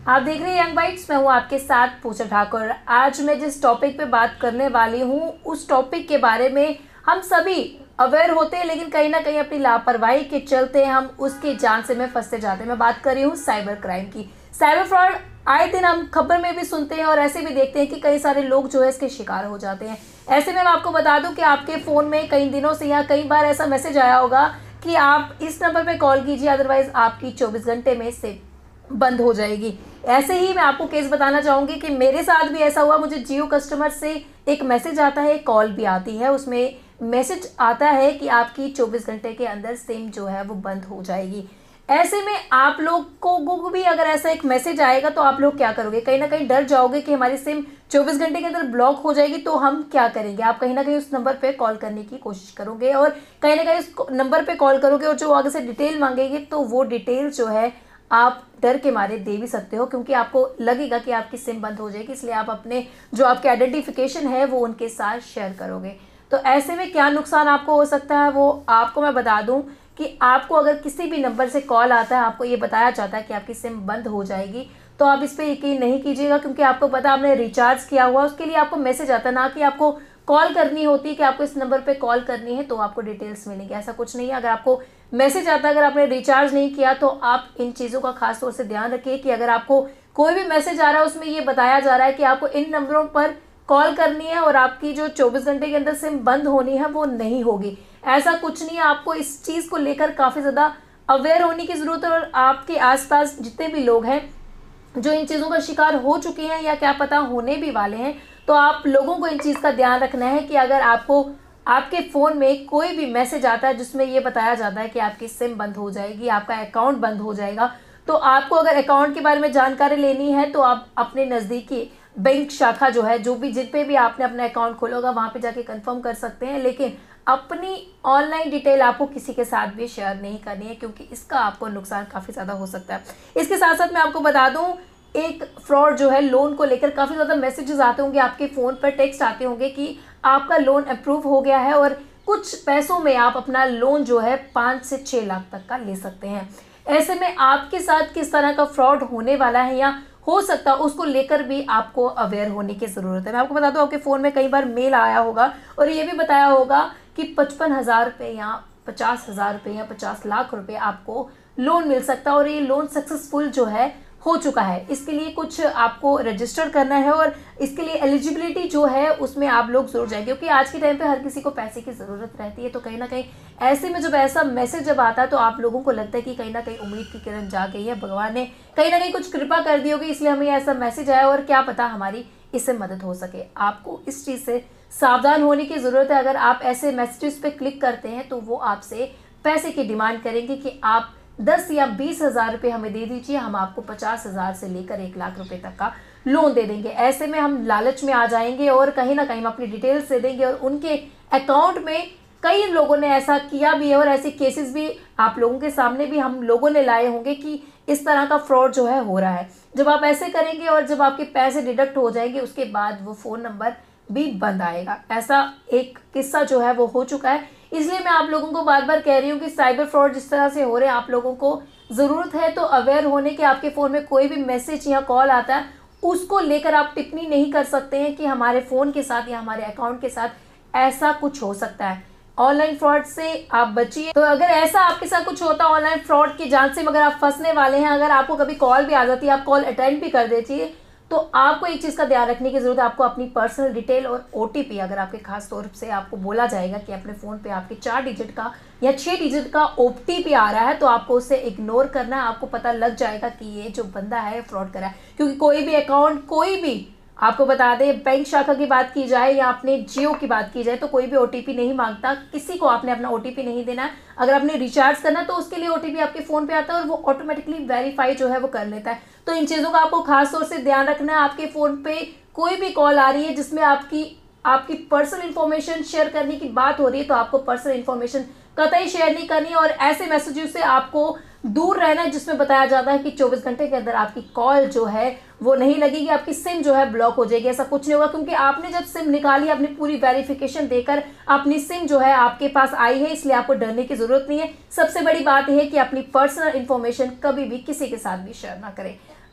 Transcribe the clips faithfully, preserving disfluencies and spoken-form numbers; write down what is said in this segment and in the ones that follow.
आप देख रहे हैं यंग बाइट्स। मैं हूं आपके साथ पूजा ठाकुर। आज मैं जिस टॉपिक पे बात करने वाली हूं उस टॉपिक के बारे में हम सभी अवेयर होते हैं, लेकिन कहीं ना कहीं अपनी लापरवाही के चलते हम उसके जान से में फंसते जाते हैं। मैं बात कर रही हूँ साइबर क्राइम की। साइबर फ्रॉड आए दिन हम खबर में भी सुनते हैं और ऐसे भी देखते हैं कि कई सारे लोग जो है इसके शिकार हो जाते हैं। ऐसे में मैं आपको बता दूं कि आपके फ़ोन में कई दिनों से या कई बार ऐसा मैसेज आया होगा कि आप इस नंबर पे कॉल कीजिए, अदरवाइज आपकी चौबीस घंटे में से बंद हो जाएगी। ऐसे ही मैं आपको केस बताना चाहूँगी कि मेरे साथ भी ऐसा हुआ। मुझे जियो कस्टमर से एक मैसेज आता है, एक कॉल भी आती है, उसमें मैसेज आता है कि आपकी चौबीस घंटे के अंदर सिम जो है वो बंद हो जाएगी। ऐसे में आप लोग को भी अगर ऐसा एक मैसेज आएगा तो आप लोग क्या करोगे? कहीं ना कहीं डर जाओगे कि हमारी सिम चौबीस घंटे के अंदर ब्लॉक हो जाएगी, तो हम क्या करेंगे? आप कहीं ना कहीं उस नंबर पे कॉल करने की कोशिश करोगे और कहीं ना कहीं उस नंबर पे कॉल करोगे और जो आगे से डिटेल मांगेंगे तो वो डिटेल जो है आप डर के मारे दे भी सकते हो, क्योंकि आपको लगेगा कि आपकी सिम बंद हो जाएगी, इसलिए आप अपने जो आपके आइडेंटिफिकेशन है वो उनके साथ शेयर करोगे। तो ऐसे में क्या नुकसान आपको हो सकता है वो आपको मैं बता दूं कि आपको अगर किसी भी नंबर से कॉल आता है, आपको ये बताया जाता है कि आपकी सिम बंद हो जाएगी, तो आप इस पर यकीन नहीं कीजिएगा, क्योंकि आपको पता आपने रिचार्ज किया हुआ, उसके लिए आपको मैसेज आता है, ना कि आपको कॉल करनी होती है कि आपको इस नंबर पे कॉल करनी है तो आपको डिटेल्स मिलेंगी। ऐसा कुछ नहीं है। अगर आपको मैसेज आता है, अगर आपने रिचार्ज नहीं किया, तो आप इन चीज़ों का खास तौर से ध्यान रखिए कि अगर आपको कोई भी मैसेज आ रहा है उसमें ये बताया जा रहा है कि आपको इन नंबरों पर कॉल करनी है और आपकी जो चौबीस घंटे के अंदर सिम बंद होनी है वो नहीं होगी। ऐसा कुछ नहीं है। आपको इस चीज़ को लेकर काफ़ी ज़्यादा अवेयर होने की ज़रूरत है और आपके आसपास जितने भी लोग हैं जो इन चीज़ों का शिकार हो चुके हैं या क्या पता होने भी वाले हैं, तो आप लोगों को इन चीज़ का ध्यान रखना है कि अगर आपको आपके फ़ोन में कोई भी मैसेज आता है जिसमें ये बताया जाता है कि आपकी सिम बंद हो जाएगी, आपका अकाउंट बंद हो जाएगा, तो आपको अगर अकाउंट के बारे में जानकारी लेनी है तो आप अपने नज़दीकी बैंक शाखा जो है, जो भी जिन पे भी आपने अपना अकाउंट खोला होगा, वहाँ पे जाके कंफर्म कर सकते हैं। लेकिन अपनी ऑनलाइन डिटेल आपको किसी के साथ भी शेयर नहीं करनी है, क्योंकि इसका आपको नुकसान काफ़ी ज़्यादा हो सकता है। इसके साथ साथ मैं आपको बता दूं, एक फ्रॉड जो है लोन को लेकर काफ़ी ज़्यादा मैसेजेस आते होंगे, आपके फ़ोन पर टेक्स्ट आते होंगे कि आपका लोन अप्रूव हो गया है और कुछ पैसों में आप अपना लोन जो है पाँच से छः लाख तक का ले सकते हैं। ऐसे में आपके साथ किस तरह का फ्रॉड होने वाला है या हो सकता है, उसको लेकर भी आपको अवेयर होने की ज़रूरत है। मैं आपको बता दूं, आपके फ़ोन में कई बार मेल आया होगा और ये भी बताया होगा कि पचपन हज़ार रुपये या पचास हज़ार रुपये या पचास लाख रुपए आपको लोन मिल सकता है और ये लोन सक्सेसफुल जो है हो चुका है। इसके लिए कुछ आपको रजिस्टर करना है और इसके लिए एलिजिबिलिटी जो है उसमें आप लोग जरूर जाएंगे, क्योंकि आज के टाइम पे हर किसी को पैसे की ज़रूरत रहती है। तो कहीं ना कहीं ऐसे में जब ऐसा मैसेज जब आता है तो आप लोगों को लगता है कि कहीं ना कहीं उम्मीद की किरण जा गई है, भगवान ने कहीं ना कहीं कुछ कृपा कर दी होगी, इसलिए हमें ऐसा मैसेज आया और क्या पता हमारी इससे मदद हो सके। आपको इस चीज़ से सावधान होने की ज़रूरत है। अगर आप ऐसे मैसेजेस पे क्लिक करते हैं तो वो आपसे पैसे की डिमांड करेंगे कि आप दस या बीस हज़ार रुपये हमें दे दीजिए, हम आपको पचास हज़ार से लेकर एक लाख रुपए तक का लोन दे देंगे। ऐसे में हम लालच में आ जाएंगे और कहीं ना कहीं हम अपनी डिटेल्स दे देंगे और उनके अकाउंट में कई लोगों ने ऐसा किया भी है और ऐसे केसेस भी आप लोगों के सामने भी हम लोगों ने लाए होंगे कि इस तरह का फ्रॉड जो है हो रहा है। जब आप ऐसे करेंगे और जब आपके पैसे डिडक्ट हो जाएंगे, उसके बाद वो फ़ोन नंबर भी बंद आएगा। ऐसा एक किस्सा जो है वो हो चुका है। इसलिए मैं आप लोगों को बार बार कह रही हूँ कि साइबर फ्रॉड जिस तरह से हो रहे हैं, आप लोगों को ज़रूरत है तो अवेयर होने के। आपके फ़ोन में कोई भी मैसेज या कॉल आता है उसको लेकर आप टिप्पणी नहीं कर सकते हैं कि हमारे फ़ोन के साथ या हमारे अकाउंट के साथ ऐसा कुछ हो सकता है। ऑनलाइन फ्रॉड से आप बचिए। तो अगर ऐसा आपके साथ कुछ होता है ऑनलाइन फ्रॉड की जांच से अगर आप फंसने वाले हैं, अगर आपको कभी कॉल भी आ जाती है, आप कॉल अटेंड भी कर देती है, तो आपको एक चीज़ का ध्यान रखने की ज़रूरत है। आपको अपनी पर्सनल डिटेल और ओटीपी, अगर आपके खास तौर से आपको बोला जाएगा कि अपने फ़ोन पे आपके चार डिजिट का या छः डिजिट का ओटीपी आ रहा है, तो आपको उसे इग्नोर करना है। आपको पता लग जाएगा कि ये जो बंदा है फ्रॉड कर रहा है, क्योंकि कोई भी अकाउंट, कोई भी आपको बता दें, बैंक शाखा की बात की जाए या अपने जियो की बात की जाए, तो कोई भी ओटीपी नहीं मांगता। किसी को आपने अपना ओटीपी नहीं देना है। अगर आपने रिचार्ज करना तो उसके लिए ओटीपी आपके फ़ोन पे आता है और वो ऑटोमेटिकली वेरीफाई जो है वो कर लेता है। तो इन चीज़ों का आपको खास तौर से ध्यान रखना है। आपके फ़ोन पे कोई भी कॉल आ रही है जिसमें आपकी आपकी पर्सनल इन्फॉर्मेशन शेयर करने की बात हो रही है, तो आपको पर्सनल इन्फॉर्मेशन कतई शेयर नहीं करनी है और ऐसे मैसेजेस से आपको दूर रहना है जिसमें बताया जाता है कि चौबीस घंटे के अंदर आपकी कॉल जो है वो नहीं लगेगी, आपकी सिम जो है ब्लॉक हो जाएगी। ऐसा कुछ नहीं होगा, क्योंकि आपने जब सिम निकाली, अपनी पूरी वेरिफिकेशन देकर अपनी सिम जो है आपके पास आई है, इसलिए आपको डरने की जरूरत नहीं है। सबसे बड़ी बात यह है कि अपनी पर्सनल इन्फॉर्मेशन कभी भी किसी के साथ भी शेयर ना करें।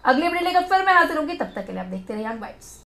अगली अपडेट लेकर फिर मैं हाजिर होंगी, तब तक के लिए आप देखते रहिए यंग बाइट्स।